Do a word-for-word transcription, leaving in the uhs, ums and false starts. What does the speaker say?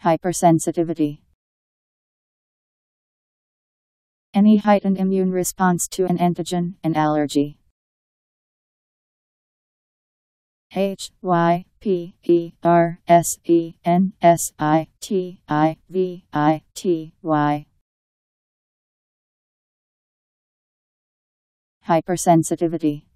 Hypersensitivity. Any heightened immune response to an antigen, an allergy. H Y P E R S E N S I T I V I T Y. Hypersensitivity.